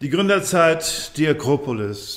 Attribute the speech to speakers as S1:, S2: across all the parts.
S1: Die Gründerzeit, die Akropolis.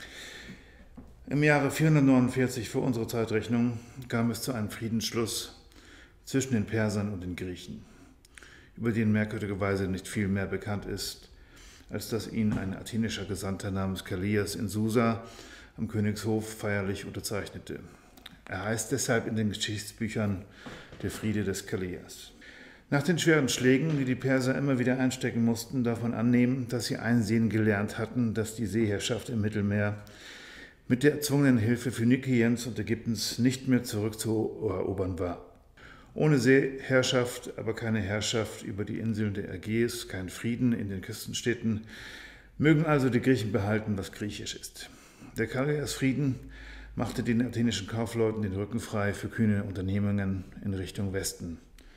S1: Im Jahre 449 vor unserer Zeitrechnung kam es zu einem Friedensschluss zwischen den Persern und den Griechen, über den merkwürdigerweise nicht viel mehr bekannt ist, als dass ihn ein athenischer Gesandter namens Kallias in Susa am Königshof feierlich unterzeichnete. Er heißt deshalb in den Geschichtsbüchern der Friede des Kallias. Nach den schweren Schlägen, die die Perser immer wieder einstecken mussten, darf man annehmen, dass sie einsehen gelernt hatten, dass die Seeherrschaft im Mittelmeer mit der erzwungenen Hilfe Phönikiens und Ägyptens nicht mehr zurückzuerobern war. Ohne Seeherrschaft, aber keine Herrschaft über die Inseln der Ägäis, kein Frieden in den Küstenstädten, mögen also die Griechen behalten, was griechisch ist. Der Kallias-Frieden machte den athenischen Kaufleuten den Rücken frei für kühne Unternehmungen in Richtung Westen.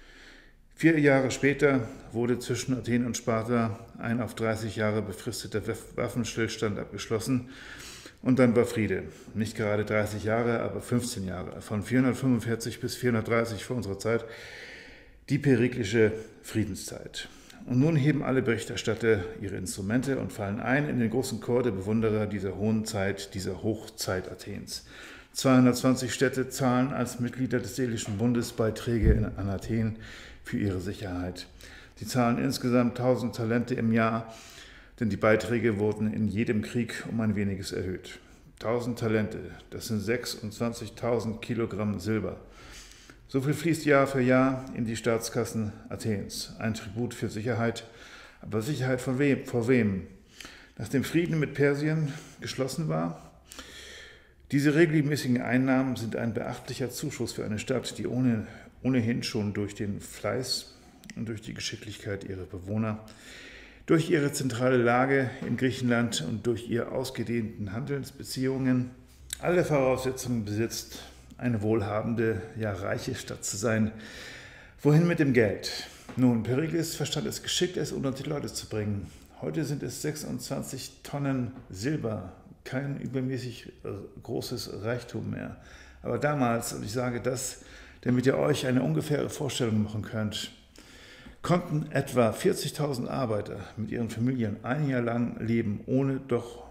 S1: 4 Jahre später wurde zwischen Athen und Sparta ein auf 30 Jahre befristeter Waffenstillstand abgeschlossen und dann war Friede. Nicht gerade 30 Jahre, aber 15 Jahre. Von 445 bis 430 vor unserer Zeit die periklische Friedenszeit. Und nun heben alle Berichterstatter ihre Instrumente und fallen ein in den großen Chor der Bewunderer dieser hohen Zeit, dieser Hochzeit Athens. 220 Städte zahlen als Mitglieder des Delischen Bundes Beiträge an Athen für ihre Sicherheit. Sie zahlen insgesamt 1000 Talente im Jahr, denn die Beiträge wurden in jedem Krieg um ein weniges erhöht. 1000 Talente, das sind 26.000 Kilogramm Silber. So viel fließt Jahr für Jahr in die Staatskassen Athens. Ein Tribut für Sicherheit, aber Sicherheit von wem? Vor wem? Nachdem Frieden mit Persien geschlossen war, diese regelmäßigen Einnahmen sind ein beachtlicher Zuschuss für eine Stadt, die ohnehin schon durch den Fleiß und durch die Geschicklichkeit ihrer Bewohner, durch ihre zentrale Lage in Griechenland und durch ihre ausgedehnten Handelsbeziehungen alle Voraussetzungen besitzt, eine wohlhabende, ja reiche Stadt zu sein. Wohin mit dem Geld? Nun, Perikles verstand es geschickt, es unter die Leute zu bringen. Heute sind es 26 Tonnen Silber, kein übermäßig großes Reichtum mehr. Aber damals, und ich sage das, damit ihr euch eine ungefähre Vorstellung machen könnt, konnten etwa 40.000 Arbeiter mit ihren Familien ein Jahr lang leben, doch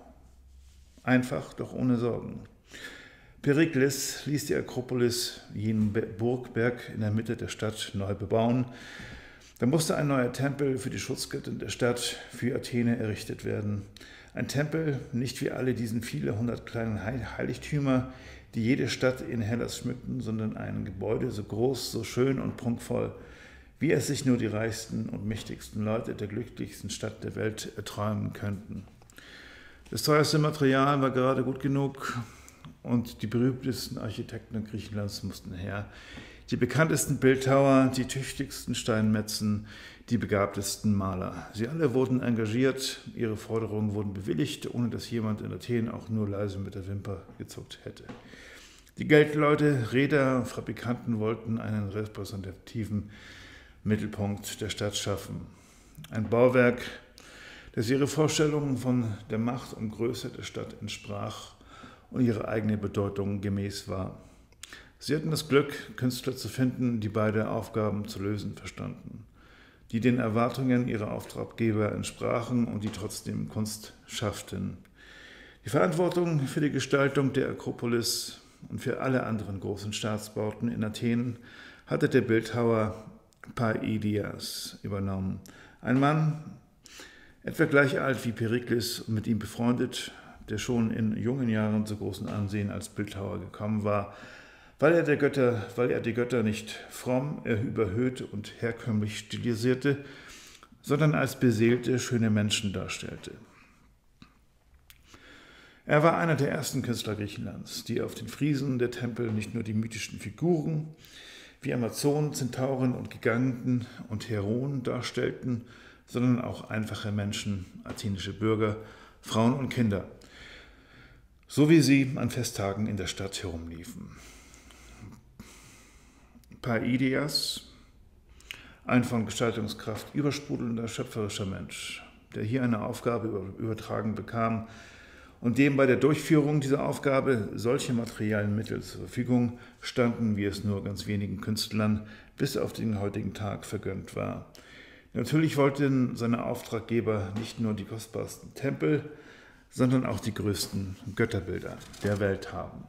S1: ohne Sorgen. Perikles ließ die Akropolis, jenen Burgberg in der Mitte der Stadt, neu bebauen. Da musste ein neuer Tempel für die Schutzgöttin der Stadt, für Athene, errichtet werden. Ein Tempel, nicht wie alle diesen viele hundert kleinen Heiligtümer, die jede Stadt in Hellas schmückten, sondern ein Gebäude so groß, so schön und prunkvoll, wie es sich nur die reichsten und mächtigsten Leute der glücklichsten Stadt der Welt erträumen könnten. Das teuerste Material war gerade gut genug und die berühmtesten Architekten Griechenlands mussten her. Die bekanntesten Bildhauer, die tüchtigsten Steinmetzen, die begabtesten Maler. Sie alle wurden engagiert, ihre Forderungen wurden bewilligt, ohne dass jemand in Athen auch nur leise mit der Wimper gezuckt hätte. Die Geldleute, Reeder, Fabrikanten wollten einen repräsentativen Mittelpunkt der Stadt schaffen. Ein Bauwerk, das ihre Vorstellungen von der Macht und Größe der Stadt entsprach und ihre eigene Bedeutung gemäß war. Sie hatten das Glück, Künstler zu finden, die beide Aufgaben zu lösen verstanden, die den Erwartungen ihrer Auftraggeber entsprachen und die trotzdem Kunst schafften. Die Verantwortung für die Gestaltung der Akropolis und für alle anderen großen Staatsbauten in Athen hatte der Bildhauer Paidias übernommen. Ein Mann, etwa gleich alt wie Perikles und mit ihm befreundet, der schon in jungen Jahren zu großem Ansehen als Bildhauer gekommen war, weil er die Götter nicht fromm, überhöht und herkömmlich stilisierte, sondern als beseelte, schöne Menschen darstellte. Er war einer der ersten Künstler Griechenlands, die auf den Friesen der Tempel nicht nur die mythischen Figuren wie Amazonen, Zentauren und Giganten und Heroen darstellten, sondern auch einfache Menschen, athenische Bürger, Frauen und Kinder, so wie sie an Festtagen in der Stadt herumliefen. Paidias, ein von Gestaltungskraft übersprudelnder, schöpferischer Mensch, der hier eine Aufgabe übertragen bekam und dem bei der Durchführung dieser Aufgabe solche materiellen Mittel zur Verfügung standen, wie es nur ganz wenigen Künstlern bis auf den heutigen Tag vergönnt war. Natürlich wollten seine Auftraggeber nicht nur die kostbarsten Tempel, sondern auch die größten Götterbilder der Welt haben.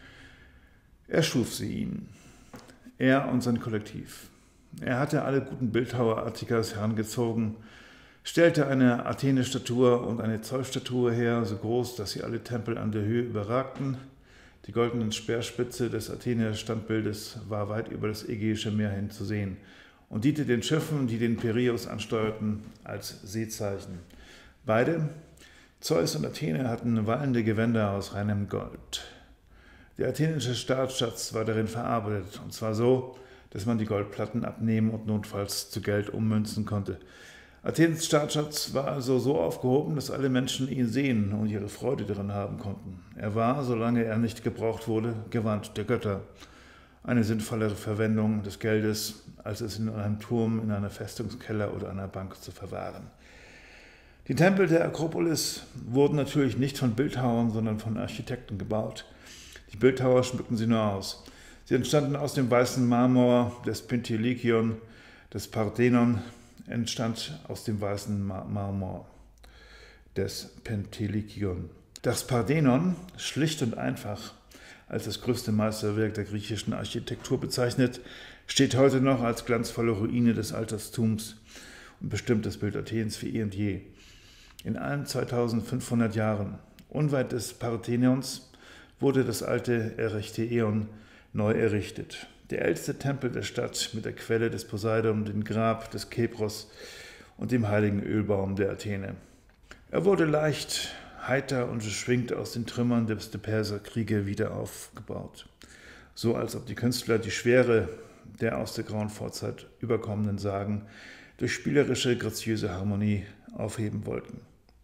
S1: Er schuf sie ihnen, er und sein Kollektiv. Er hatte alle guten Bildhauer Attikas herangezogen, stellte eine Athene-Statue und eine Zeus-Statue her, so groß, dass sie alle Tempel an der Höhe überragten. Die goldene Speerspitze des Athene-Standbildes war weit über das Ägäische Meer hin zu sehen und diente den Schiffen, die den Piräus ansteuerten, als Seezeichen. Beide, Zeus und Athene, hatten wallende Gewänder aus reinem Gold. Der athenische Staatsschatz war darin verarbeitet, und zwar so, dass man die Goldplatten abnehmen und notfalls zu Geld ummünzen konnte. Athens Staatsschatz war also so aufgehoben, dass alle Menschen ihn sehen und ihre Freude daran haben konnten. Er war, solange er nicht gebraucht wurde, Gewand der Götter. Eine sinnvollere Verwendung des Geldes, als es in einem Turm, in einer Festungskeller oder einer Bank zu verwahren. Die Tempel der Akropolis wurden natürlich nicht von Bildhauern, sondern von Architekten gebaut. Die Bildhauer schmückten sie nur aus. Sie entstanden aus dem weißen Marmor des Pentelekion. Das Parthenon entstand aus dem weißen Marmor des Pentelekion. Das Parthenon, schlicht und einfach als das größte Meisterwerk der griechischen Architektur bezeichnet, steht heute noch als glanzvolle Ruine des Altertums und bestimmt das Bild Athens für eh und je. In allen 2500 Jahren, unweit des Parthenons, wurde das alte Erechtheion neu errichtet. Der älteste Tempel der Stadt mit der Quelle des Poseidon, dem Grab des Kepros und dem heiligen Ölbaum der Athene. Er wurde leicht, heiter und beschwingt aus den Trümmern der Perserkriege wieder aufgebaut. So als ob die Künstler die Schwere der aus der grauen Vorzeit überkommenen Sagen durch spielerische, graziöse Harmonie aufheben wollten.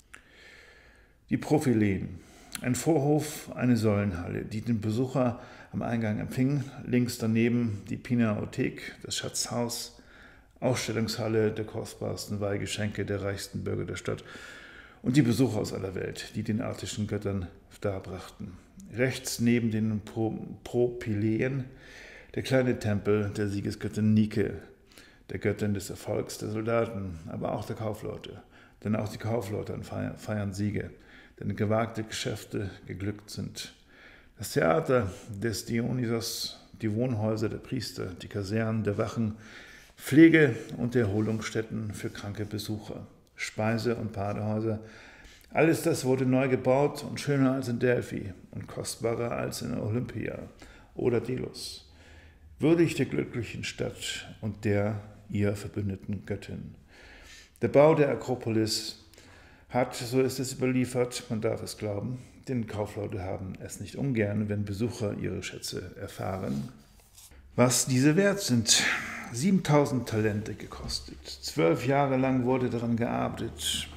S1: Die Propyläen, ein Vorhof, eine Säulenhalle, die den Besucher am Eingang empfing, links daneben die Pinakothek, das Schatzhaus, Ausstellungshalle der kostbarsten Weihgeschenke der reichsten Bürger der Stadt und die Besucher aus aller Welt, die den attischen Göttern darbrachten. Rechts neben den Propyläen der kleine Tempel der Siegesgöttin Nike, der Göttin des Erfolgs der Soldaten, aber auch der Kaufleute. Denn auch die Kaufleute feiern Siege, denn gewagte Geschäfte geglückt sind. Das Theater des Dionysos, die Wohnhäuser der Priester, die Kasernen der Wachen, Pflege- und Erholungsstätten für kranke Besucher, Speise- und Badehäuser, alles das wurde neu gebaut und schöner als in Delphi und kostbarer als in Olympia oder Delos, würdig der glücklichen Stadt und der ihr verbündeten Göttin. Der Bau der Akropolis hat, so ist es überliefert, man darf es glauben, denn Kaufleute haben es nicht ungern, wenn Besucher ihre Schätze erfahren, was diese wert sind. 7000 Talente gekostet. 12 Jahre lang wurde daran gearbeitet.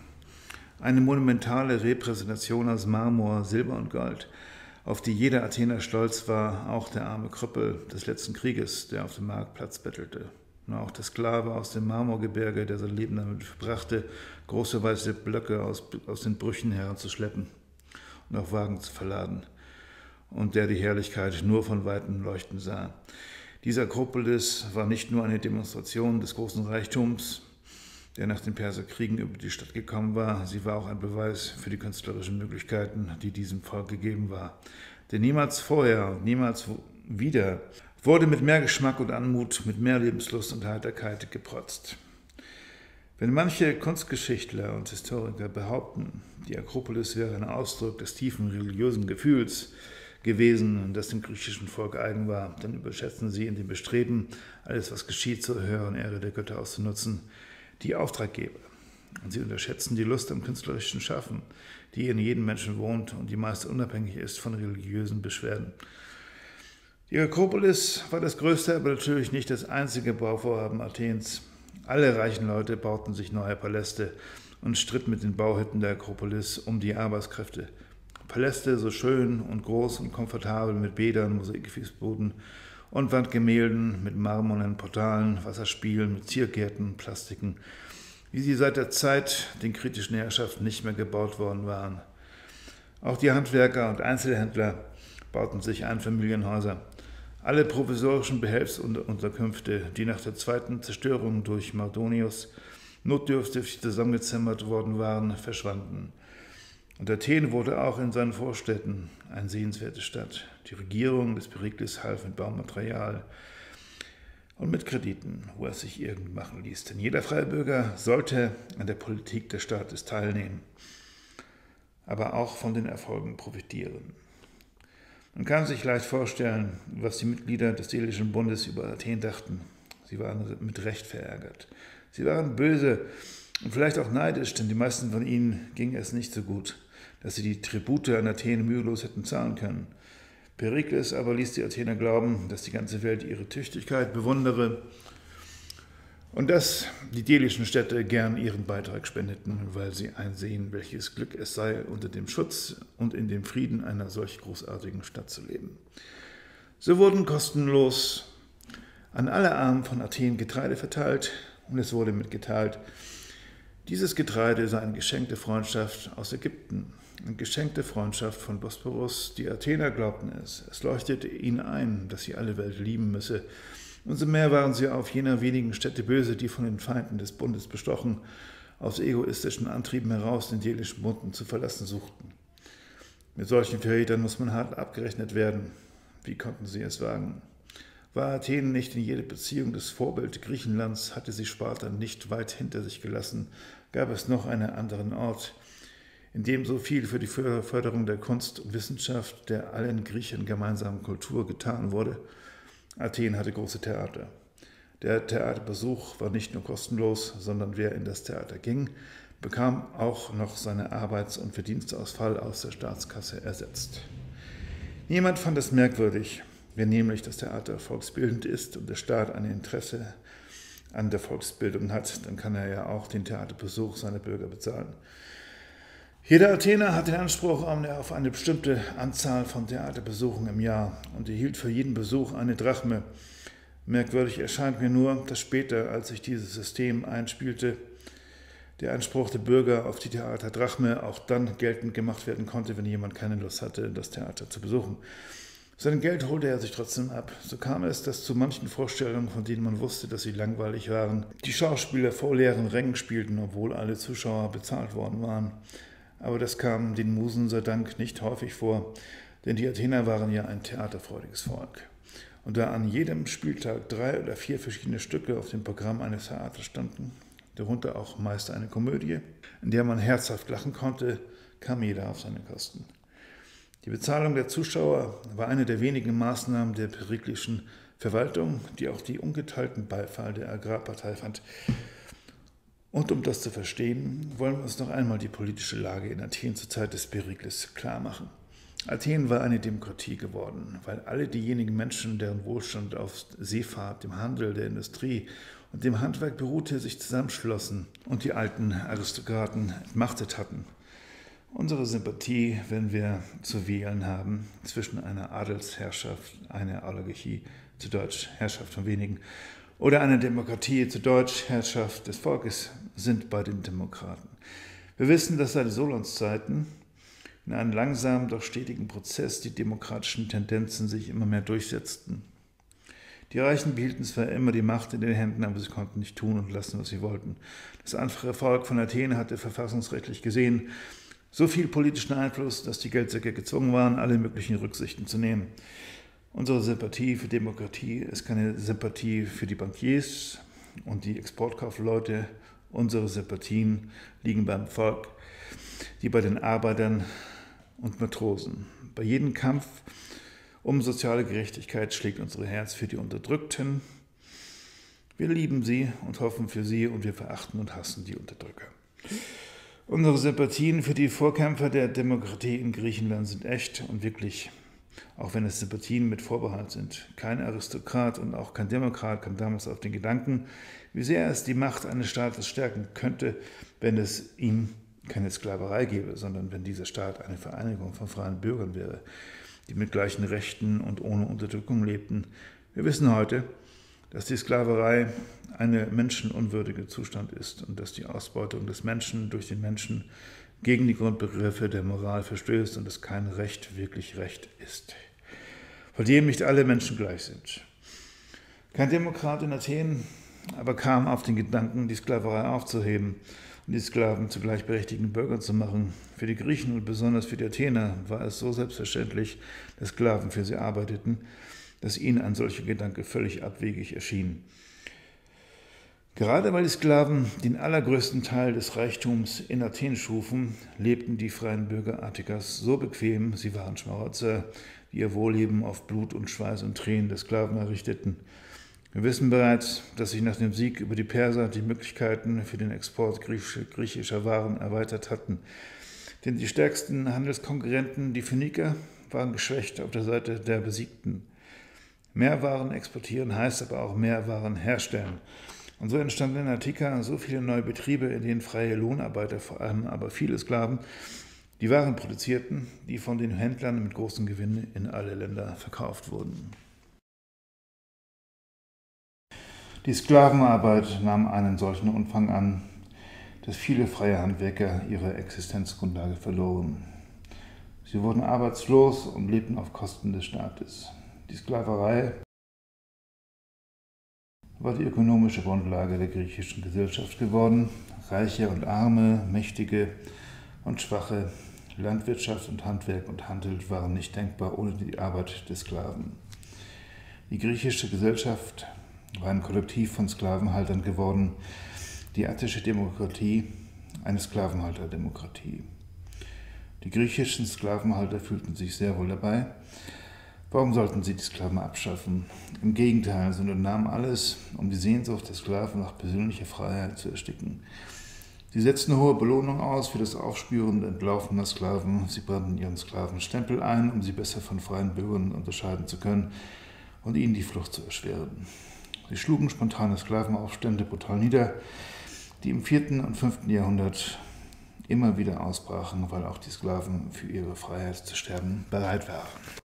S1: Eine monumentale Repräsentation aus Marmor, Silber und Gold, auf die jeder Athener stolz war, auch der arme Krüppel des letzten Krieges, der auf dem Marktplatz bettelte. Und auch der Sklave aus dem Marmorgebirge, der sein Leben damit verbrachte, große weiße Blöcke aus den Brüchen heranzuschleppen und auf Wagen zu verladen, und der die Herrlichkeit nur von Weitem leuchten sah. Diese Akropolis war nicht nur eine Demonstration des großen Reichtums, der nach den Perserkriegen über die Stadt gekommen war, sie war auch ein Beweis für die künstlerischen Möglichkeiten, die diesem Volk gegeben war. Denn niemals vorher und niemals wieder wurde mit mehr Geschmack und Anmut, mit mehr Lebenslust und Heiterkeit geprotzt. Wenn manche Kunstgeschichtler und Historiker behaupten, die Akropolis wäre ein Ausdruck des tiefen religiösen Gefühls gewesen, das dem griechischen Volk eigen war, dann überschätzen sie in dem Bestreben, alles, was geschieht, zur höheren Ehre der Götter auszunutzen, die Auftraggeber. Und sie unterschätzen die Lust am künstlerischen Schaffen, die in jedem Menschen wohnt und die meist unabhängig ist von religiösen Beschwerden. Die Akropolis war das größte, aber natürlich nicht das einzige Bauvorhaben Athens. Alle reichen Leute bauten sich neue Paläste und stritten mit den Bauhütten der Akropolis um die Arbeitskräfte. Paläste so schön und groß und komfortabel mit Bädern, Mosaikfußboden und Wandgemälden mit marmornen Portalen, Wasserspielen mit Ziergärten, Plastiken, wie sie seit der Zeit den kritischen Herrschaften nicht mehr gebaut worden waren. Auch die Handwerker und Einzelhändler bauten sich Einfamilienhäuser. Alle provisorischen Behelfsunterkünfte, die nach der zweiten Zerstörung durch Mardonius notdürftig zusammengezimmert worden waren, verschwanden. Und Athen wurde auch in seinen Vorstädten eine sehenswerte Stadt. Die Regierung des Perikles half mit Baumaterial und mit Krediten, wo es sich irgend machen ließ. Denn jeder freie Bürger sollte an der Politik des Staates teilnehmen, aber auch von den Erfolgen profitieren. Man kann sich leicht vorstellen, was die Mitglieder des Delischen Bundes über Athen dachten. Sie waren mit Recht verärgert. Sie waren böse und vielleicht auch neidisch, denn die meisten von ihnen ging es nicht so gut, dass sie die Tribute an Athen mühelos hätten zahlen können. Perikles aber ließ die Athener glauben, dass die ganze Welt ihre Tüchtigkeit bewundere und dass die delischen Städte gern ihren Beitrag spendeten, weil sie einsehen, welches Glück es sei, unter dem Schutz und in dem Frieden einer solch großartigen Stadt zu leben. So wurden kostenlos an alle Armen von Athen Getreide verteilt und es wurde mitgeteilt, dieses Getreide sei ein Geschenk der Freundschaft aus Ägypten, ein Geschenk der Freundschaft von Bosporus. Die Athener glaubten es. Es leuchtete ihnen ein, dass sie alle Welt lieben müsse. Umso mehr waren sie auf jener wenigen Städte böse, die von den Feinden des Bundes bestochen, aus egoistischen Antrieben heraus den delischen Bund zu verlassen suchten. Mit solchen Verrätern muss man hart abgerechnet werden. Wie konnten sie es wagen? War Athen nicht in jede Beziehung das Vorbild Griechenlands, hatte sie Sparta nicht weit hinter sich gelassen, gab es noch einen anderen Ort, in dem so viel für die Förderung der Kunst und Wissenschaft der allen Griechen gemeinsamen Kultur getan wurde. Athen hatte große Theater. Der Theaterbesuch war nicht nur kostenlos, sondern wer in das Theater ging, bekam auch noch seine Arbeits- und Verdienstausfall aus der Staatskasse ersetzt. Niemand fand es merkwürdig, wenn nämlich das Theater volksbildend ist und der Staat ein Interesse an der Volksbildung hat, dann kann er ja auch den Theaterbesuch seiner Bürger bezahlen. Jeder Athener hat den Anspruch auf eine bestimmte Anzahl von Theaterbesuchen im Jahr und erhielt für jeden Besuch eine Drachme. Merkwürdig erscheint mir nur, dass später, als sich dieses System einspielte, der Anspruch der Bürger auf die Theaterdrachme auch dann geltend gemacht werden konnte, wenn jemand keine Lust hatte, das Theater zu besuchen. Sein Geld holte er sich trotzdem ab. So kam es, dass zu manchen Vorstellungen, von denen man wusste, dass sie langweilig waren, die Schauspieler vor leeren Rängen spielten, obwohl alle Zuschauer bezahlt worden waren. Aber das kam den Musen sei Dank nicht häufig vor, denn die Athener waren ja ein theaterfreudiges Volk. Und da an jedem Spieltag 3 oder 4 verschiedene Stücke auf dem Programm eines Theaters standen, darunter auch meist eine Komödie, in der man herzhaft lachen konnte, kam jeder auf seine Kosten. Die Bezahlung der Zuschauer war eine der wenigen Maßnahmen der periklischen Verwaltung, die auch die ungeteilten Beifall der Agrarpartei fand. Und um das zu verstehen, wollen wir uns noch einmal die politische Lage in Athen zur Zeit des Perikles klar machen. Athen war eine Demokratie geworden, weil alle diejenigen Menschen, deren Wohlstand auf Seefahrt, dem Handel, der Industrie und dem Handwerk beruhte, sich zusammenschlossen und die alten Aristokraten entmachtet hatten. Unsere Sympathie, wenn wir zu wählen haben zwischen einer Adelsherrschaft, einer Oligarchie, zu Deutsch Herrschaft von wenigen, oder einer Demokratie, zu Deutsch Herrschaft des Volkes, sind bei den Demokraten. Wir wissen, dass seit Solons Zeiten in einem langsamen, doch stetigen Prozess die demokratischen Tendenzen sich immer mehr durchsetzten. Die Reichen behielten zwar immer die Macht in den Händen, aber sie konnten nicht tun und lassen, was sie wollten. Das einfache Volk von Athen hatte verfassungsrechtlich gesehen so viel politischen Einfluss, dass die Geldsäcke gezwungen waren, alle möglichen Rücksichten zu nehmen. Unsere Sympathie für Demokratie ist keine Sympathie für die Bankiers und die Exportkaufleute. Unsere Sympathien liegen beim Volk, die bei den Arbeitern und Matrosen. Bei jedem Kampf um soziale Gerechtigkeit schlägt unser Herz für die Unterdrückten. Wir lieben sie und hoffen für sie und wir verachten und hassen die Unterdrücker. Unsere Sympathien für die Vorkämpfer der Demokratie in Griechenland sind echt und wirklich, auch wenn es Sympathien mit Vorbehalt sind. Kein Aristokrat und auch kein Demokrat kam damals auf den Gedanken, wie sehr es die Macht eines Staates stärken könnte, wenn es ihm keine Sklaverei gäbe, sondern wenn dieser Staat eine Vereinigung von freien Bürgern wäre, die mit gleichen Rechten und ohne Unterdrückung lebten. Wir wissen heute, dass die Sklaverei ein menschenunwürdiger Zustand ist und dass die Ausbeutung des Menschen durch den Menschen gegen die Grundbegriffe der Moral verstößt und dass kein Recht wirklich Recht ist. bei dem nicht alle Menschen gleich sind. Kein Demokrat in Athen aber kam auf den Gedanken, die Sklaverei aufzuheben und die Sklaven zu gleichberechtigten Bürgern zu machen. Für die Griechen und besonders für die Athener war es so selbstverständlich, dass Sklaven für sie arbeiteten, dass ihnen ein solcher Gedanke völlig abwegig erschien. Gerade weil die Sklaven den allergrößten Teil des Reichtums in Athen schufen, lebten die freien Bürger Attikas so bequem, sie waren Schmarotzer, die ihr Wohlleben auf Blut und Schweiß und Tränen der Sklaven errichteten. Wir wissen bereits, dass sich nach dem Sieg über die Perser die Möglichkeiten für den Export griechischer Waren erweitert hatten. Denn die stärksten Handelskonkurrenten, die Phöniker, waren geschwächt auf der Seite der Besiegten. Mehr Waren exportieren heißt aber auch mehr Waren herstellen. Und so entstanden in Attika so viele neue Betriebe, in denen freie Lohnarbeiter, vor allem aber viele Sklaven, die Waren produzierten, die von den Händlern mit großem Gewinn in alle Länder verkauft wurden. Die Sklavenarbeit nahm einen solchen Umfang an, dass viele freie Handwerker ihre Existenzgrundlage verloren. Sie wurden arbeitslos und lebten auf Kosten des Staates. Die Sklaverei war die ökonomische Grundlage der griechischen Gesellschaft geworden. Reiche und Arme, Mächtige und Schwache, Landwirtschaft und Handwerk und Handel waren nicht denkbar ohne die Arbeit des Sklaven. Die griechische Gesellschaft war ein Kollektiv von Sklavenhaltern geworden, die attische Demokratie eine Sklavenhalterdemokratie. Die griechischen Sklavenhalter fühlten sich sehr wohl dabei. Warum sollten sie die Sklaven abschaffen? Im Gegenteil, sie unternahmen alles, um die Sehnsucht der Sklaven nach persönlicher Freiheit zu ersticken. Sie setzten hohe Belohnung aus für das Aufspüren und Entlaufen der Sklaven. Sie brannten ihren Sklaven Stempel ein, um sie besser von freien Bürgern unterscheiden zu können und ihnen die Flucht zu erschweren. Sie schlugen spontane Sklavenaufstände brutal nieder, die im 4. und 5. Jahrhundert immer wieder ausbrachen, weil auch die Sklaven für ihre Freiheit zu sterben bereit waren.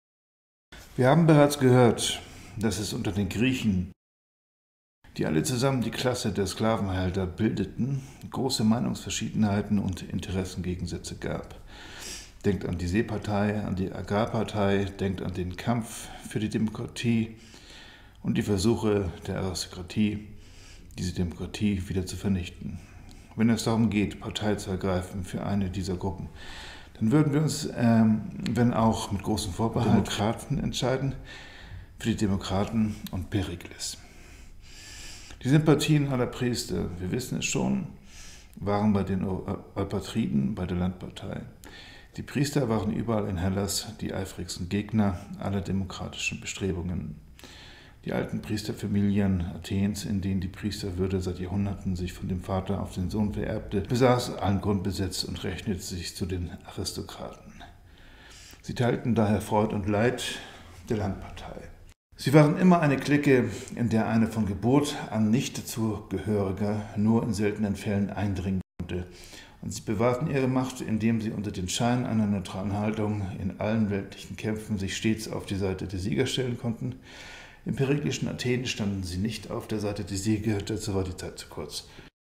S1: Wir haben bereits gehört, dass es unter den Griechen, die alle zusammen die Klasse der Sklavenhalter bildeten, große Meinungsverschiedenheiten und Interessengegensätze gab. Denkt an die Seepartei, an die Agrarpartei, denkt an den Kampf für die Demokratie und die Versuche der Aristokratie, diese Demokratie wieder zu vernichten. Wenn es darum geht, Partei zu ergreifen für eine dieser Gruppen, dann würden wir uns, wenn auch mit großem Vorbehalt, Demokraten entscheiden, für die Demokraten und Perikles. Die Sympathien aller Priester, wir wissen es schon, waren bei den Eupatriden, bei der Landpartei. Die Priester waren überall in Hellas die eifrigsten Gegner aller demokratischen Bestrebungen. Die alten Priesterfamilien Athens, in denen die Priesterwürde seit Jahrhunderten sich von dem Vater auf den Sohn vererbte, besaß allen Grundbesitz und rechnete sich zu den Aristokraten. Sie teilten daher Freud und Leid der Landpartei. Sie waren immer eine Clique, in der eine von Geburt an nicht dazugehöriger nur in seltenen Fällen eindringen konnte. Und sie bewahrten ihre Macht, indem sie unter den Schein einer neutralen Haltung in allen weltlichen Kämpfen sich stets auf die Seite der Sieger stellen konnten. Im periklischen Athen standen sie nicht auf der Seite der Sieger, dazu war die Zeit zu kurz.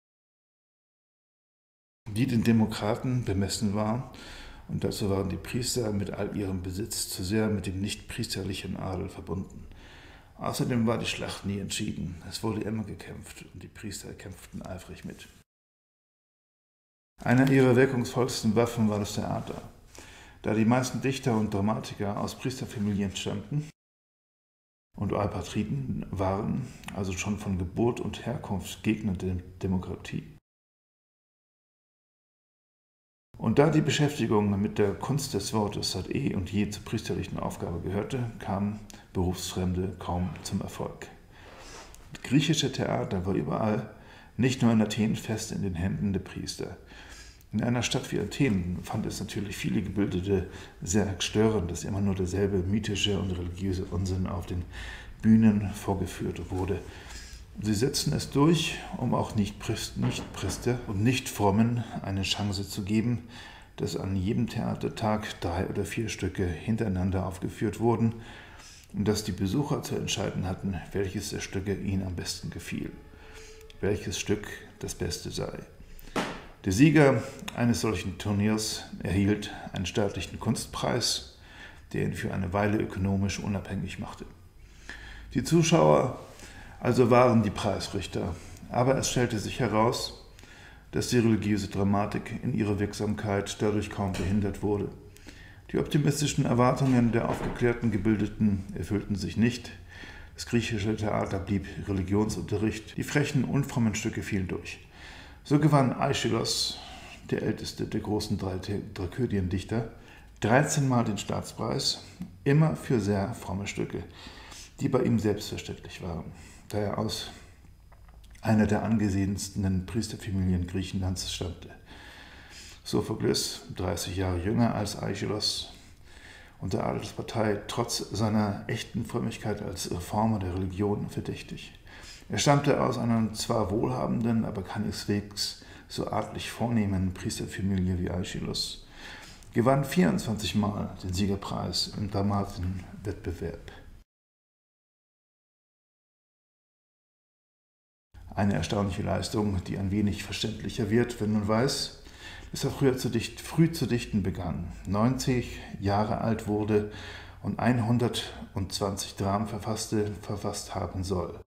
S1: Die den Demokraten bemessen war, und dazu waren die Priester mit all ihrem Besitz zu sehr mit dem nicht-priesterlichen Adel verbunden. Außerdem war die Schlacht nie entschieden, es wurde immer gekämpft und die Priester kämpften eifrig mit. Eine ihrer wirkungsvollsten Waffen war das Theater. Da die meisten Dichter und Dramatiker aus Priesterfamilien stammten, und Eupatriden waren also schon von Geburt und Herkunft Gegner der Demokratie. Und da die Beschäftigung mit der Kunst des Wortes seit und je zur priesterlichen Aufgabe gehörte, kamen Berufsfremde kaum zum Erfolg. Das griechische Theater war überall, nicht nur in Athen, fest in den Händen der Priester. In einer Stadt wie Athen fand es natürlich viele Gebildete sehr störend, dass immer nur derselbe mythische und religiöse Unsinn auf den Bühnen vorgeführt wurde. Sie setzten es durch, um auch Nicht-Priester und Nicht-Frommen eine Chance zu geben, dass an jedem Theatertag 3 oder 4 Stücke hintereinander aufgeführt wurden und dass die Besucher zu entscheiden hatten, welches der Stücke ihnen am besten gefiel, welches Stück das Beste sei. Der Sieger eines solchen Turniers erhielt einen staatlichen Kunstpreis, der ihn für eine Weile ökonomisch unabhängig machte. Die Zuschauer also waren die Preisrichter, aber es stellte sich heraus, dass die religiöse Dramatik in ihrer Wirksamkeit dadurch kaum behindert wurde. Die optimistischen Erwartungen der aufgeklärten Gebildeten erfüllten sich nicht. Das griechische Theater blieb Religionsunterricht, die frechen, unfrommen Stücke fielen durch. So gewann Aeschylus, der älteste der großen drei Tragödiendichter, 13 Mal den Staatspreis, immer für sehr fromme Stücke, die bei ihm selbstverständlich waren, da er aus einer der angesehensten Priesterfamilien Griechenlands stammte. Sophokles, 30 Jahre jünger als Aeschylus, und der Adelspartei trotz seiner echten Frömmigkeit als Reformer der Religion verdächtig. Er stammte aus einer zwar wohlhabenden, aber keineswegs so adlig vornehmen Priesterfamilie wie Aeschylus, gewann 24 Mal den Siegerpreis im Dramatenwettbewerb. Eine erstaunliche Leistung, die ein wenig verständlicher wird, wenn man weiß, dass er früh zu dichten begann, 90 Jahre alt wurde und 120 Dramen verfasst haben soll.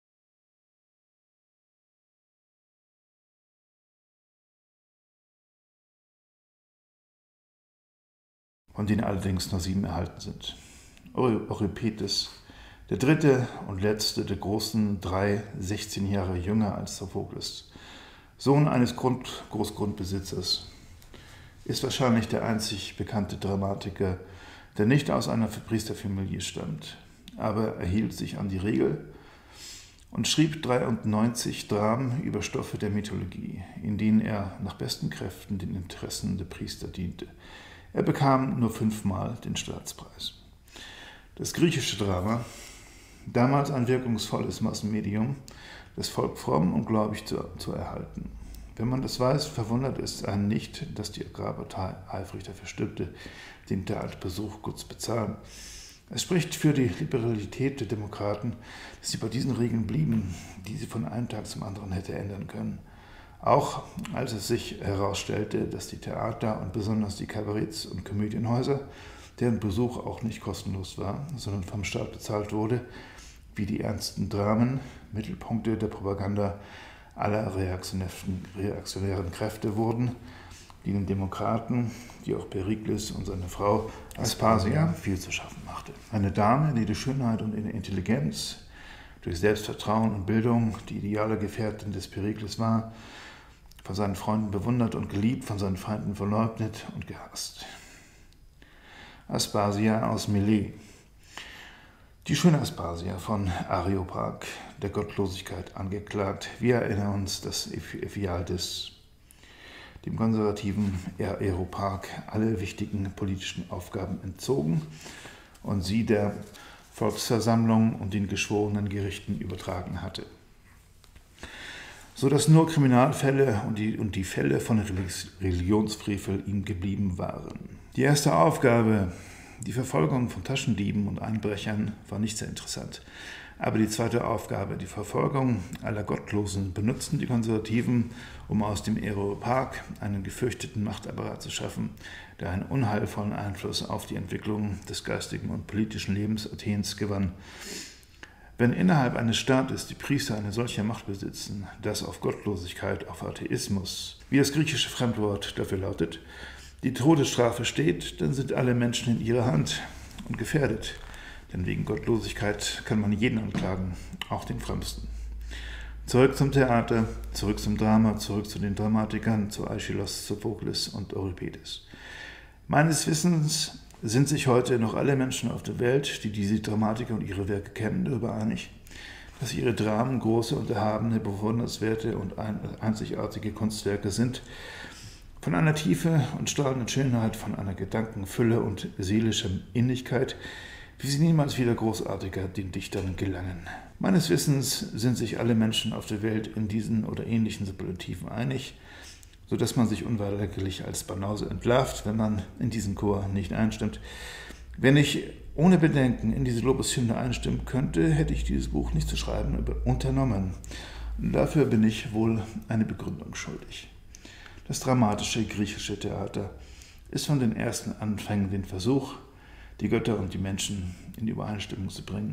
S1: Von denen allerdings nur 7 erhalten sind. Euripides, der dritte und letzte der großen 3, 16 Jahre jünger als Sophokles, Sohn eines Großgrundbesitzers, ist wahrscheinlich der einzig bekannte Dramatiker, der nicht aus einer Priesterfamilie stammt, aber er hielt sich an die Regel und schrieb 93 Dramen über Stoffe der Mythologie, in denen er nach besten Kräften den Interessen der Priester diente. Er bekam nur 5 Mal den Staatspreis. Das griechische Drama, damals ein wirkungsvolles Massenmedium, das Volk fromm und gläubig zu erhalten. Wenn man das weiß, verwundert es einen nicht, dass die Agrarpartei eifrig dafür stimmte, den Theaterbesuch gut zu bezahlen. Es spricht für die Liberalität der Demokraten, dass sie bei diesen Regeln blieben, die sie von einem Tag zum anderen hätte ändern können. Auch als es sich herausstellte, dass die Theater und besonders die Kabaretts- und Komödienhäuser, deren Besuch auch nicht kostenlos war, sondern vom Staat bezahlt wurde, wie die ernsten Dramen, Mittelpunkte der Propaganda aller reaktionären Kräfte wurden, die den Demokraten, die auch Perikles und seine Frau Aspasia viel zu schaffen machte. Eine Dame, die durch Schönheit und Intelligenz, durch Selbstvertrauen und Bildung die ideale Gefährtin des Perikles war, von seinen Freunden bewundert und geliebt, von seinen Feinden verleugnet und gehasst. Aspasia aus Milet. Die schöne Aspasia von Areopag, der Gottlosigkeit angeklagt. Wir erinnern uns, dass Ephialtes dem konservativen Areopag alle wichtigen politischen Aufgaben entzogen und sie der Volksversammlung und den geschworenen Gerichten übertragen hatte, so dass nur Kriminalfälle und die Fälle von Religionsfrevel ihm geblieben waren. Die erste Aufgabe, die Verfolgung von Taschendieben und Einbrechern, war nicht sehr interessant. Aber die zweite Aufgabe, die Verfolgung aller Gottlosen, benutzten die Konservativen, um aus dem Areopag einen gefürchteten Machtapparat zu schaffen, der einen unheilvollen Einfluss auf die Entwicklung des geistigen und politischen Lebens Athens gewann. Wenn innerhalb eines Staates die Priester eine solche Macht besitzen, dass auf Gottlosigkeit, auf Atheismus, wie das griechische Fremdwort dafür lautet, die Todesstrafe steht, dann sind alle Menschen in ihrer Hand und gefährdet. Denn wegen Gottlosigkeit kann man jeden anklagen, auch den Frömmsten. Zurück zum Theater, zurück zum Drama, zurück zu den Dramatikern, zu Aeschylus, Sophokles und Euripides. Meines Wissens sind sich heute noch alle Menschen auf der Welt, die diese Dramatiker und ihre Werke kennen, darüber einig, dass ihre Dramen große und erhabene, bewundernswerte und einzigartige Kunstwerke sind, von einer Tiefe und strahlenden Schönheit, von einer Gedankenfülle und seelischer Innigkeit, wie sie niemals wieder großartiger den Dichtern gelangen. Meines Wissens sind sich alle Menschen auf der Welt in diesen oder ähnlichen Superlativen einig, sodass man sich unweigerlich als Banause entlarvt, wenn man in diesen Chor nicht einstimmt. Wenn ich ohne Bedenken in diese Lobeshymne einstimmen könnte, hätte ich dieses Buch nicht zu schreiben unternommen. Dafür bin ich wohl eine Begründung schuldig. Das dramatische griechische Theater ist von den ersten Anfängen den Versuch, die Götter und die Menschen in Übereinstimmung zu bringen.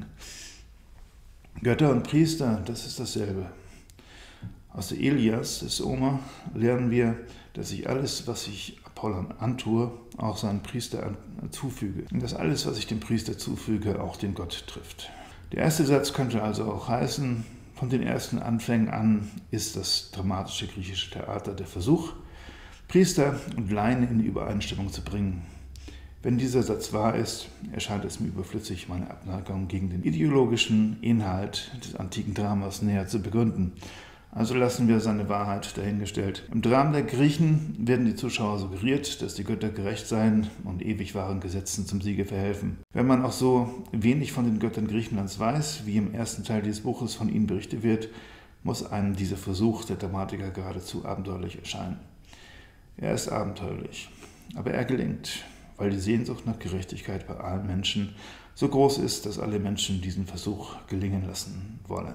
S1: Götter und Priester, das ist dasselbe. Aus der Elias des Omer lernen wir, dass ich alles, was ich Apollon antue, auch seinen Priester zufüge. Und dass alles, was ich dem Priester zufüge, auch den Gott trifft. Der erste Satz könnte also auch heißen, von den ersten Anfängen an ist das dramatische griechische Theater der Versuch, Priester und Laien in Übereinstimmung zu bringen. Wenn dieser Satz wahr ist, erscheint es mir überflüssig, meine Abneigung gegen den ideologischen Inhalt des antiken Dramas näher zu begründen. Also lassen wir seine Wahrheit dahingestellt. Im Drama der Griechen werden die Zuschauer suggeriert, dass die Götter gerecht seien und ewig wahren Gesetzen zum Siege verhelfen. Wenn man auch so wenig von den Göttern Griechenlands weiß, wie im ersten Teil dieses Buches von ihnen berichtet wird, muss einem dieser Versuch der Dramatiker geradezu abenteuerlich erscheinen. Er ist abenteuerlich, aber er gelingt, weil die Sehnsucht nach Gerechtigkeit bei allen Menschen so groß ist, dass alle Menschen diesen Versuch gelingen lassen wollen.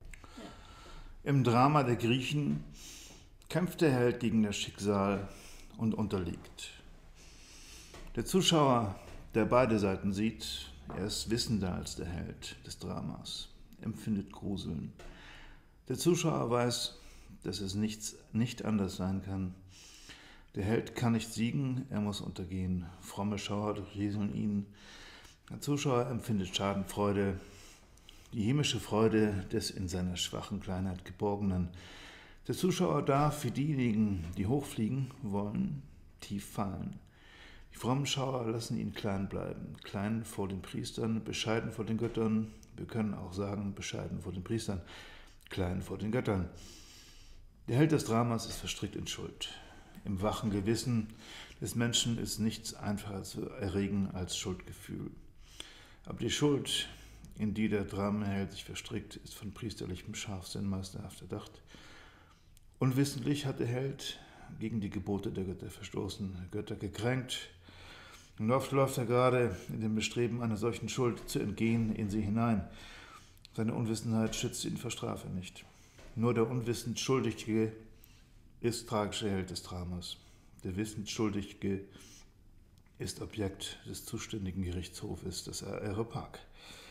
S1: Im Drama der Griechen kämpft der Held gegen das Schicksal und unterliegt. Der Zuschauer, der beide Seiten sieht, er ist wissender als der Held des Dramas, empfindet Gruseln. Der Zuschauer weiß, dass es nicht anders sein kann. Der Held kann nicht siegen, er muss untergehen. Fromme Schauer durchrieseln ihn. Der Zuschauer empfindet Schadenfreude, die himmlische Freude des in seiner schwachen Kleinheit Geborgenen. Der Zuschauer darf, wie diejenigen, die hochfliegen wollen, tief fallen. Die frommen Schauer lassen ihn klein bleiben, klein vor den Priestern, bescheiden vor den Göttern. Wir können auch sagen, bescheiden vor den Priestern, klein vor den Göttern. Der Held des Dramas ist verstrickt in Schuld. Im wachen Gewissen des Menschen ist nichts einfacher zu erregen als Schuldgefühl. Aber die Schuld, in die der Dramenheld sich verstrickt, ist von priesterlichem Scharfsinn meisterhaft erdacht. Unwissentlich hat der Held gegen die Gebote der Götter verstoßen, Götter gekränkt. Und oft läuft er gerade in dem Bestreben, einer solchen Schuld zu entgehen, in sie hinein. Seine Unwissenheit schützt ihn vor Strafe nicht. Nur der unwissend Schuldige ist tragischer Held des Dramas. Der Wissensschuldige ist Objekt des zuständigen Gerichtshofes des Areopag.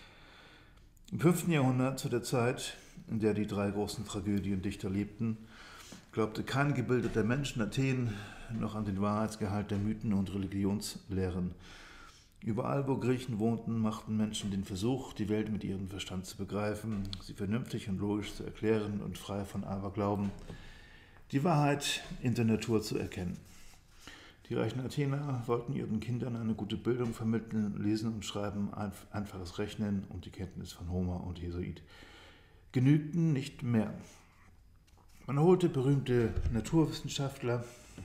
S1: Im 5. Jahrhundert, zu der Zeit, in der die drei großen Tragödiendichter lebten, glaubte kein gebildeter Mensch in Athen noch an den Wahrheitsgehalt der Mythen und Religionslehren. Überall, wo Griechen wohnten, machten Menschen den Versuch, die Welt mit ihrem Verstand zu begreifen, sie vernünftig und logisch zu erklären und frei von Aberglauben, die Wahrheit in der Natur zu erkennen. Die reichen Athener wollten ihren Kindern eine gute Bildung vermitteln, Lesen und Schreiben, einfaches Rechnen und die Kenntnis von Homer und Hesiod genügten nicht mehr. Man holte berühmte Naturwissenschaftler,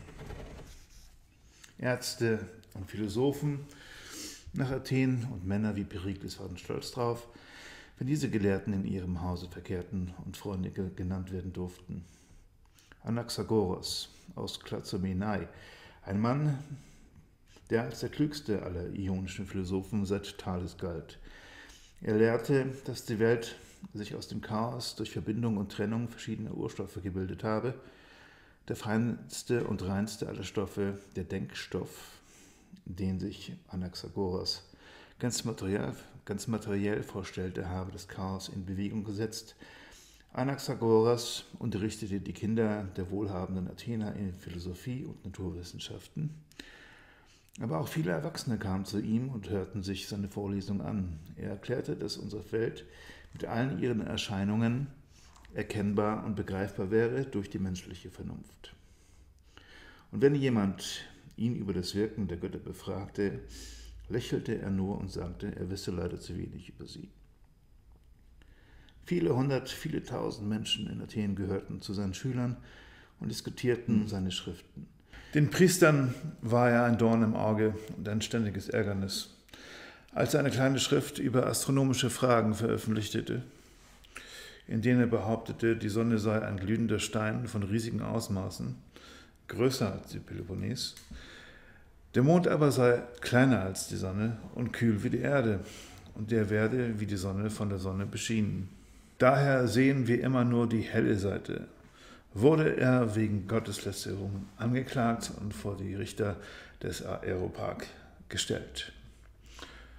S1: Ärzte und Philosophen nach Athen und Männer wie Perikles waren stolz drauf, wenn diese Gelehrten in ihrem Hause verkehrten und Freunde genannt werden durften. Anaxagoras aus Klazomenai, ein Mann, der als der klügste aller ionischen Philosophen seit Thales galt. Er lehrte, dass die Welt sich aus dem Chaos durch Verbindung und Trennung verschiedener Urstoffe gebildet habe. Der feinste und reinste aller Stoffe, der Denkstoff, den sich Anaxagoras ganz materiell vorstellte, habe das Chaos in Bewegung gesetzt. Anaxagoras unterrichtete die Kinder der wohlhabenden Athener in Philosophie und Naturwissenschaften. Aber auch viele Erwachsene kamen zu ihm und hörten sich seine Vorlesung an. Er erklärte, dass unsere Welt mit allen ihren Erscheinungen erkennbar und begreifbar wäre durch die menschliche Vernunft. Und wenn jemand ihn über das Wirken der Götter befragte, lächelte er nur und sagte, er wisse leider zu wenig über sie. Viele hundert, viele tausend Menschen in Athen gehörten zu seinen Schülern und diskutierten seine Schriften. Den Priestern war er ein Dorn im Auge und ein ständiges Ärgernis. Als er eine kleine Schrift über astronomische Fragen veröffentlichte, in denen er behauptete, die Sonne sei ein glühender Stein von riesigen Ausmaßen, größer als die Peloponnes, der Mond aber sei kleiner als die Sonne und kühl wie die Erde, und der werde wie die Sonne von der Sonne beschienen. Daher sehen wir immer nur die helle Seite. Wurde er wegen Gotteslästerung angeklagt und vor die Richter des Areopag gestellt.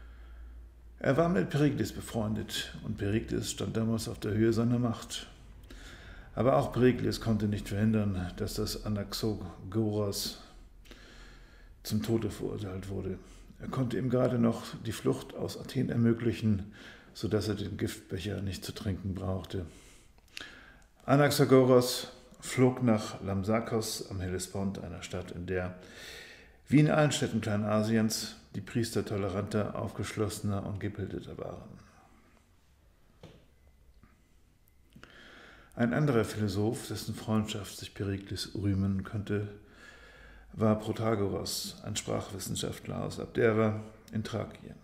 S1: Er war mit Perikles befreundet und Perikles stand damals auf der Höhe seiner Macht. Aber auch Perikles konnte nicht verhindern, dass das Anaxagoras zum Tode verurteilt wurde. Er konnte ihm gerade noch die Flucht aus Athen ermöglichen, sodass er den Giftbecher nicht zu trinken brauchte. Anaxagoras flog nach Lampsakos am Hellespont, einer Stadt, in der, wie in allen Städten Kleinasiens, die Priester toleranter, aufgeschlossener und gebildeter waren. Ein anderer Philosoph, dessen Freundschaft sich Perikles rühmen könnte, war Protagoras, ein Sprachwissenschaftler aus Abdera in Thrakien.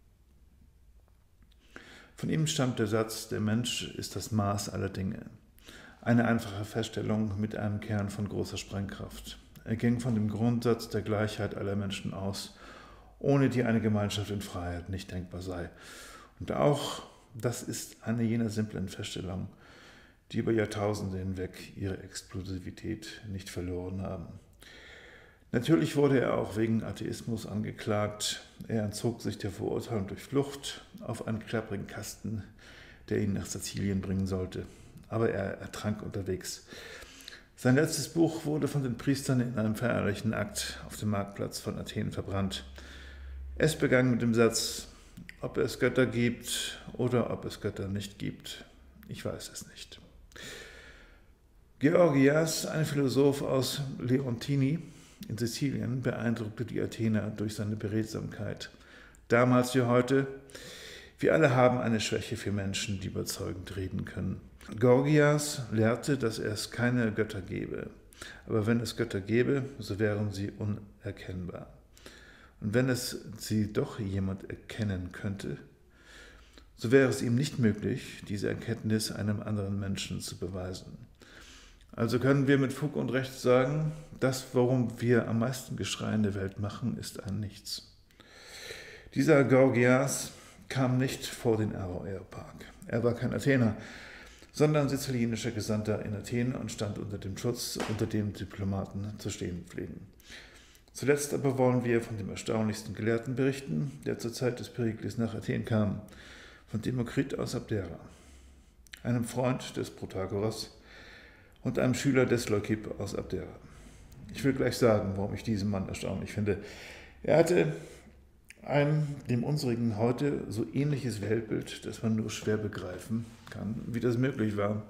S1: Von ihm stammt der Satz, der Mensch ist das Maß aller Dinge. Eine einfache Feststellung mit einem Kern von großer Sprengkraft. Er ging von dem Grundsatz der Gleichheit aller Menschen aus, ohne die eine Gemeinschaft in Freiheit nicht denkbar sei. Und auch das ist eine jener simplen Feststellungen, die über Jahrtausende hinweg ihre Explosivität nicht verloren haben. Natürlich wurde er auch wegen Atheismus angeklagt. Er entzog sich der Verurteilung durch Flucht auf einen klapprigen Kasten, der ihn nach Sizilien bringen sollte. Aber er ertrank unterwegs. Sein letztes Buch wurde von den Priestern in einem feierlichen Akt auf dem Marktplatz von Athen verbrannt. Es begann mit dem Satz, ob es Götter gibt oder ob es Götter nicht gibt. Ich weiß es nicht. Georgias, ein Philosoph aus Leontini in Sizilien, beeindruckte die Athener durch seine Beredsamkeit. Damals wie heute, wir alle haben eine Schwäche für Menschen, die überzeugend reden können. Gorgias lehrte, dass es keine Götter gebe, aber wenn es Götter gäbe, so wären sie unerkennbar. Und wenn es sie doch jemand erkennen könnte, so wäre es ihm nicht möglich, diese Erkenntnis einem anderen Menschen zu beweisen. Also können wir mit Fug und Recht sagen, das, worum wir am meisten Geschrei in der Welt machen, ist ein Nichts. Dieser Gorgias kam nicht vor den Aroeopark. Er war kein Athener, sondern sizilianischer Gesandter in Athen und stand unter dem Schutz, unter dem Diplomaten zu stehen pflegen. Zuletzt aber wollen wir von dem erstaunlichsten Gelehrten berichten, der zur Zeit des Perikles nach Athen kam, von Demokrit aus Abdera, einem Freund des Protagoras und einem Schüler des Leukipp aus Abdera. Ich will gleich sagen, warum ich diesen Mann erstaunlich finde. Er hatte ein dem unsrigen heute so ähnliches Weltbild, das man nur schwer begreifen kann, wie das möglich war.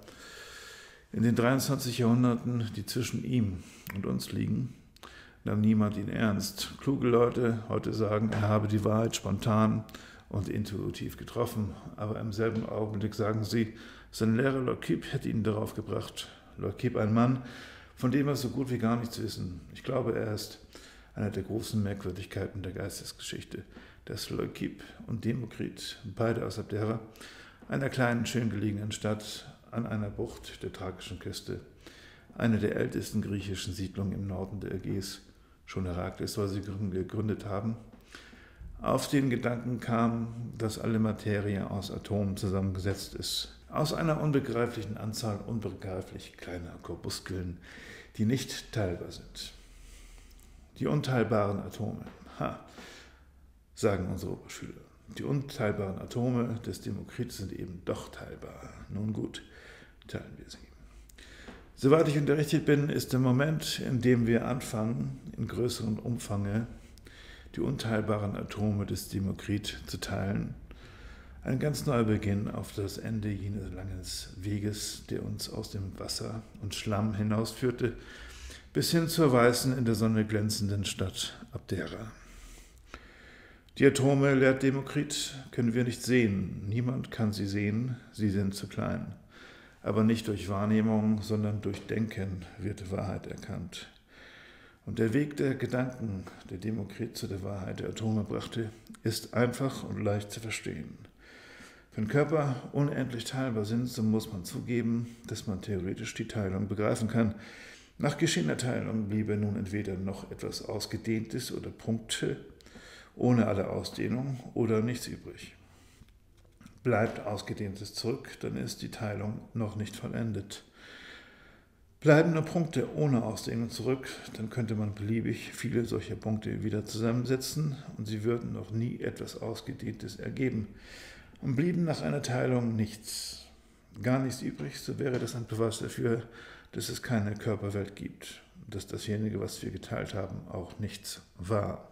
S1: In den 23 Jahrhunderten, die zwischen ihm und uns liegen, nahm niemand ihn ernst. Kluge Leute heute sagen, er habe die Wahrheit spontan und intuitiv getroffen, aber im selben Augenblick sagen sie, sein Lehrer Leukipp hätte ihn darauf gebracht. Leukipp, ein Mann, von dem wir so gut wie gar nichts wissen. Ich glaube, er ist eine der großen Merkwürdigkeiten der Geistesgeschichte, dass Leukipp und Demokrit, beide aus Abdera, einer kleinen, schön gelegenen Stadt an einer Bucht der thrakischen Küste, eine der ältesten griechischen Siedlungen im Norden der Ägäis, schon Herakles soll sie gegründet haben, auf den Gedanken kam, dass alle Materie aus Atomen zusammengesetzt ist, aus einer unbegreiflichen Anzahl unbegreiflich kleiner Korpuskeln, die nicht teilbar sind. Die unteilbaren Atome, sagen unsere Oberschüler. Die unteilbaren Atome des Demokrit sind eben doch teilbar. Nun gut, teilen wir sie. Soweit ich unterrichtet bin, ist der Moment, in dem wir anfangen, in größerem Umfange die unteilbaren Atome des Demokrit zu teilen, ein ganz neuer Beginn auf das Ende jenes langen Weges, der uns aus dem Wasser und Schlamm hinausführte, bis hin zur weißen, in der Sonne glänzenden Stadt Abdera. Die Atome, lehrt Demokrit, können wir nicht sehen. Niemand kann sie sehen, sie sind zu klein. Aber nicht durch Wahrnehmung, sondern durch Denken wird Wahrheit erkannt. Und der Weg der Gedanken, der Demokrit zu der Wahrheit der Atome brachte, ist einfach und leicht zu verstehen. Wenn Körper unendlich teilbar sind, so muss man zugeben, dass man theoretisch die Teilung begreifen kann. Nach geschehener Teilung bliebe nun entweder noch etwas Ausgedehntes oder Punkte, ohne alle Ausdehnung, oder nichts übrig. Bleibt Ausgedehntes zurück, dann ist die Teilung noch nicht vollendet. Bleiben nur Punkte ohne Ausdehnung zurück, dann könnte man beliebig viele solcher Punkte wieder zusammensetzen und sie würden noch nie etwas Ausgedehntes ergeben. Und blieben nach einer Teilung nichts, gar nichts übrig, so wäre das ein Beweis dafür, dass es keine Körperwelt gibt, dass dasjenige, was wir geteilt haben, auch nichts war.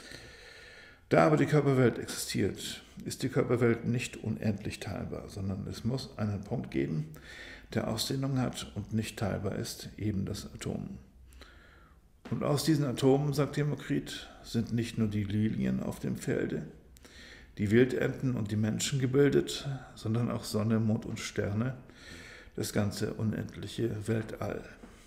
S1: Da aber die Körperwelt existiert, ist die Körperwelt nicht unendlich teilbar, sondern es muss einen Punkt geben, der Ausdehnung hat und nicht teilbar ist, eben das Atom. Und aus diesen Atomen, sagt Demokrit, sind nicht nur die Lilien auf dem Felde, die Wildenten und die Menschen gebildet, sondern auch Sonne, Mond und Sterne, das ganze unendliche Weltall.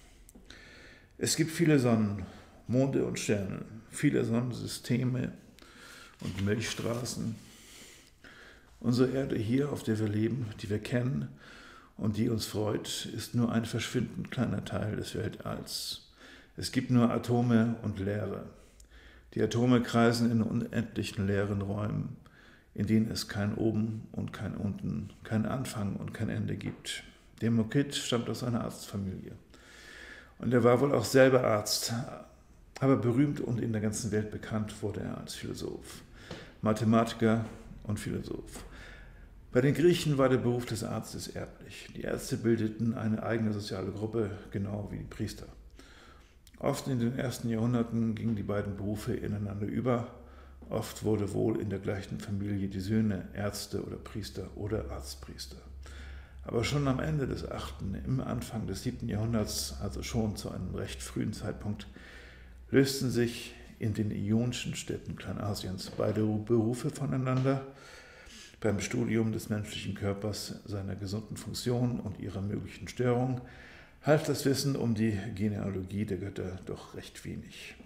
S1: Es gibt viele Sonnen, Monde und Sterne, viele Sonnensysteme und Milchstraßen. Unsere Erde hier, auf der wir leben, die wir kennen und die uns freut, ist nur ein verschwindend kleiner Teil des Weltalls. Es gibt nur Atome und Leere. Die Atome kreisen in unendlichen leeren Räumen, in denen es kein Oben und kein Unten, kein Anfang und kein Ende gibt. Demokrit stammt aus einer Arztfamilie. Und er war wohl auch selber Arzt, aber berühmt und in der ganzen Welt bekannt wurde er als Philosoph, Mathematiker und Philosoph. Bei den Griechen war der Beruf des Arztes erblich. Die Ärzte bildeten eine eigene soziale Gruppe, genau wie die Priester. Oft in den ersten Jahrhunderten gingen die beiden Berufe ineinander über. Oft wurde wohl in der gleichen Familie die Söhne Ärzte oder Priester oder Arztpriester. Aber schon am Ende des 8., im Anfang des 7. Jahrhunderts, also schon zu einem recht frühen Zeitpunkt, lösten sich in den ionischen Städten Kleinasiens beide Berufe voneinander. Beim Studium des menschlichen Körpers, seiner gesunden Funktion und ihrer möglichen Störung half das Wissen um die Genealogie der Götter doch recht wenig.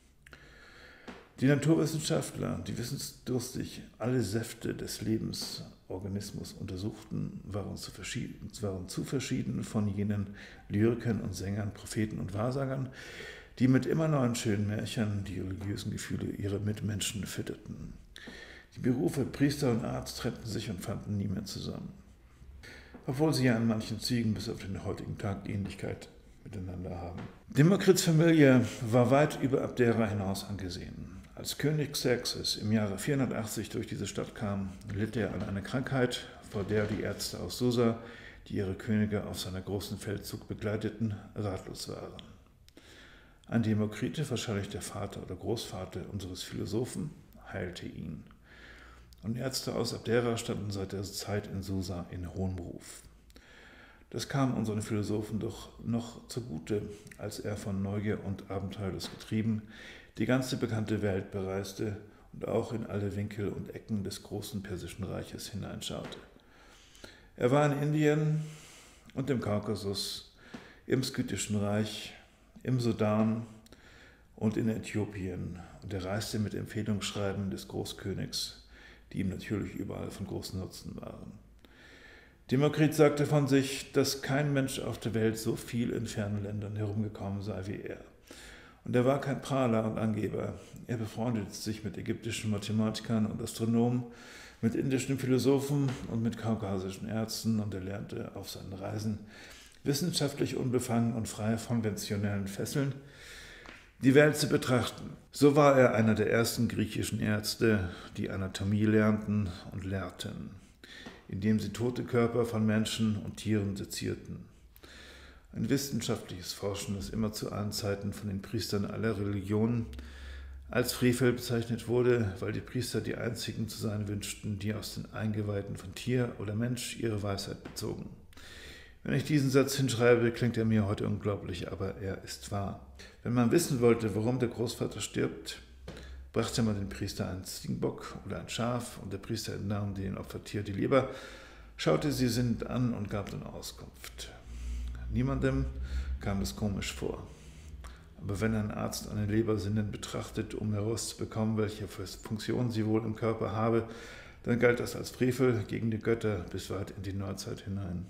S1: Die Naturwissenschaftler, die wissensdurstig alle Säfte des Lebensorganismus untersuchten, waren zu verschieden von jenen Lyrikern und Sängern, Propheten und Wahrsagern, die mit immer neuen schönen Märchen die religiösen Gefühle ihrer Mitmenschen fütterten. Die Berufe Priester und Arzt trennten sich und fanden nie mehr zusammen, obwohl sie ja in manchen Zügen bis auf den heutigen Tag Ähnlichkeit miteinander haben. Demokrits Familie war weit über Abdera hinaus angesehen. Als König Xerxes im Jahre 480 durch diese Stadt kam, litt er an einer Krankheit, vor der die Ärzte aus Susa, die ihre Könige auf seiner großen Feldzug begleiteten, ratlos waren. Ein Demokrite, wahrscheinlich der Vater oder Großvater unseres Philosophen, heilte ihn. Und Ärzte aus Abdera standen seit der Zeit in Susa in hohem Ruf. Das kam unseren Philosophen doch noch zugute, als er von Neugier und Abenteuerlust getrieben die ganze bekannte Welt bereiste und auch in alle Winkel und Ecken des großen persischen Reiches hineinschaute. Er war in Indien und im Kaukasus, im Skythischen Reich, im Sudan und in Äthiopien, und er reiste mit Empfehlungsschreiben des Großkönigs, die ihm natürlich überall von großem Nutzen waren. Demokrit sagte von sich, dass kein Mensch auf der Welt so viel in fernen Ländern herumgekommen sei wie er. Und er war kein Prahler und Angeber. Er befreundete sich mit ägyptischen Mathematikern und Astronomen, mit indischen Philosophen und mit kaukasischen Ärzten, und er lernte auf seinen Reisen wissenschaftlich unbefangen und frei von konventionellen Fesseln die Welt zu betrachten. So war er einer der ersten griechischen Ärzte, die Anatomie lernten und lehrten, indem sie tote Körper von Menschen und Tieren sezierten. Ein wissenschaftliches Forschen, das immer zu allen Zeiten von den Priestern aller Religionen als Frevel bezeichnet wurde, weil die Priester die einzigen zu sein wünschten, die aus den Eingeweiden von Tier oder Mensch ihre Weisheit bezogen. Wenn ich diesen Satz hinschreibe, klingt er mir heute unglaublich, aber er ist wahr. Wenn man wissen wollte, warum der Großvater stirbt, brachte man den Priester einen Ziegenbock oder ein Schaf, und der Priester entnahm dem Opfertier die Leber, schaute sie sinnend an und gab dann Auskunft. Niemandem kam es komisch vor. Aber wenn ein Arzt eine Leber sinnend betrachtet, um herauszubekommen, welche Funktion sie wohl im Körper habe, dann galt das als Frevel gegen die Götter bis weit in die Neuzeit hinein.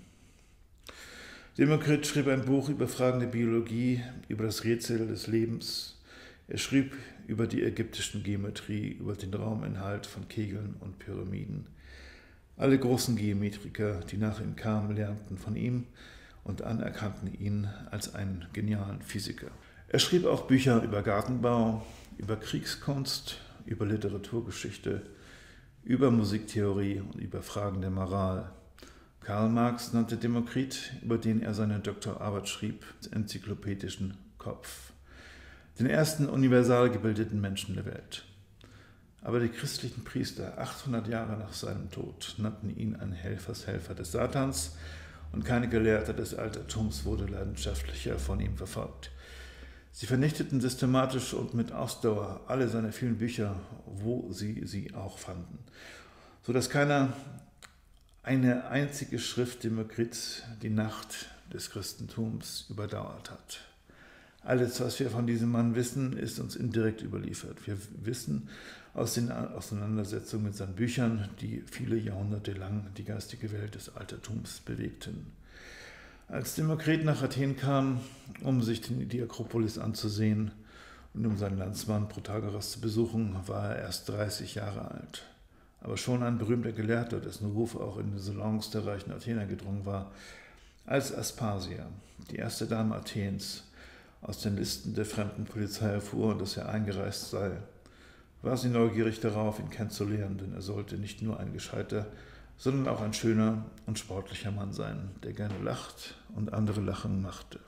S1: Demokrit schrieb ein Buch über Fragen der Biologie, über das Rätsel des Lebens. Er schrieb über die ägyptischen Geometrie, über den Rauminhalt von Kegeln und Pyramiden. Alle großen Geometriker, die nach ihm kamen, lernten von ihm, und anerkannten ihn als einen genialen Physiker. Er schrieb auch Bücher über Gartenbau, über Kriegskunst, über Literaturgeschichte, über Musiktheorie und über Fragen der Moral. Karl Marx nannte Demokrit, über den er seine Doktorarbeit schrieb, enzyklopädischen Kopf, den ersten universal gebildeten Menschen der Welt. Aber die christlichen Priester, 800 Jahre nach seinem Tod, nannten ihn einen Helfershelfer des Satans und keine Gelehrte des Altertums wurde leidenschaftlicher von ihm verfolgt. Sie vernichteten systematisch und mit Ausdauer alle seine vielen Bücher, wo sie auch fanden, sodass keiner eine einzige Schrift Demokrits die Nacht des Christentums überdauert hat. Alles, was wir von diesem Mann wissen, ist uns indirekt überliefert. Wir wissen aus den Auseinandersetzungen mit seinen Büchern, die viele Jahrhunderte lang die geistige Welt des Altertums bewegten. Als Demokrit nach Athen kam, um sich die Akropolis anzusehen und um seinen Landsmann Protagoras zu besuchen, war er erst 30 Jahre alt. Aber schon ein berühmter Gelehrter, dessen Ruf auch in die Salons der reichen Athener gedrungen war, als Aspasia, die erste Dame Athens, aus den Listen der fremden Polizei erfuhr, dass er eingereist sei, war sie neugierig darauf, ihn kennenzulernen, denn er sollte nicht nur ein gescheiter, sondern auch ein schöner und sportlicher Mann sein, der gerne lacht und andere lachen machte.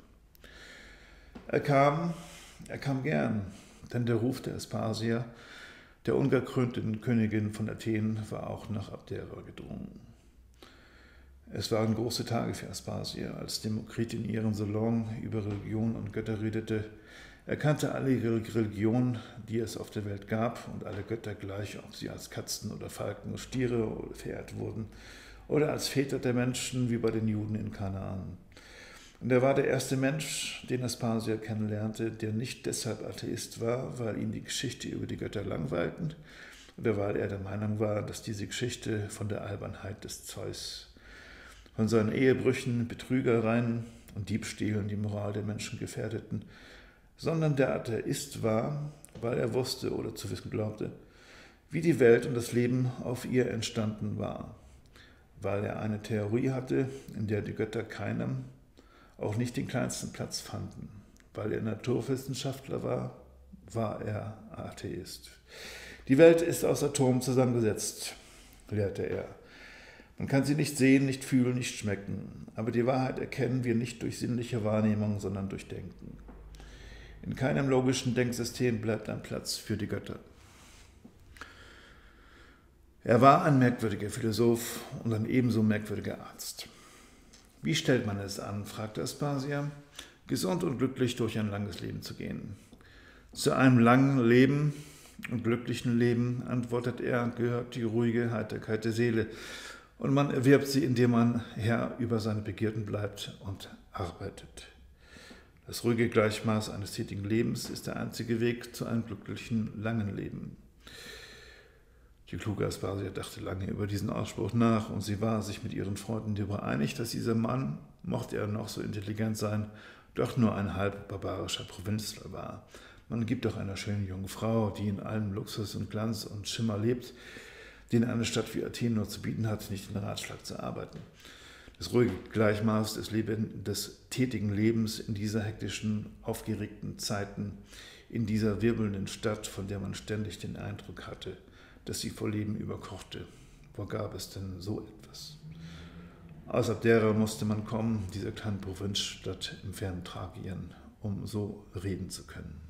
S1: Er kam gern, denn der Ruf der Aspasia, der ungekrönten Königin von Athen, war auch nach Abdera gedrungen. Es waren große Tage für Aspasia, als Demokrit in ihrem Salon über Religion und Götter redete. Er kannte alle Religionen, die es auf der Welt gab, und alle Götter gleich, ob sie als Katzen oder Falken oder Stiere verehrt wurden oder als Väter der Menschen, wie bei den Juden in Kanaan. Und er war der erste Mensch, den Aspasia kennenlernte, der nicht deshalb Atheist war, weil ihn die Geschichte über die Götter langweilten oder weil er der Meinung war, dass diese Geschichte von der Albernheit des Zeus, von seinen Ehebrüchen, Betrügereien und Diebstählen die Moral der Menschen gefährdeten, sondern der Atheist war, weil er wusste oder zu wissen glaubte, wie die Welt und das Leben auf ihr entstanden war, weil er eine Theorie hatte, in der die Götter keinem, auch nicht den kleinsten Platz fanden. Weil er Naturwissenschaftler war, war er Atheist. Die Welt ist aus Atomen zusammengesetzt, lehrte er. Man kann sie nicht sehen, nicht fühlen, nicht schmecken, aber die Wahrheit erkennen wir nicht durch sinnliche Wahrnehmung, sondern durch Denken. In keinem logischen Denksystem bleibt ein Platz für die Götter. Er war ein merkwürdiger Philosoph und ein ebenso merkwürdiger Arzt. Wie stellt man es an, fragte Aspasia, gesund und glücklich durch ein langes Leben zu gehen? Zu einem langen Leben und glücklichen Leben, antwortet er, gehört die ruhige Heiterkeit der Seele, und man erwirbt sie, indem man Herr über seine Begierden bleibt und arbeitet. Das ruhige Gleichmaß eines tätigen Lebens ist der einzige Weg zu einem glücklichen, langen Leben. Die kluge Aspasia dachte lange über diesen Ausspruch nach und sie war sich mit ihren Freunden darüber einig, dass dieser Mann, mochte er noch so intelligent sein, doch nur ein halb barbarischer Provinzler war. Man gibt doch einer schönen jungen Frau, die in allem Luxus und Glanz und Schimmer lebt, den eine Stadt wie Athen nur zu bieten hat, nicht den Ratschlag zu arbeiten. Das ruhige Gleichmaß des tätigen Lebens in dieser hektischen, aufgeregten Zeiten, in dieser wirbelnden Stadt, von der man ständig den Eindruck hatte, dass sie vor Leben überkochte. Wo gab es denn so etwas? Aus Abdera musste man kommen, dieser kleinen Provinzstadt im fernen Thrakien, um so reden zu können.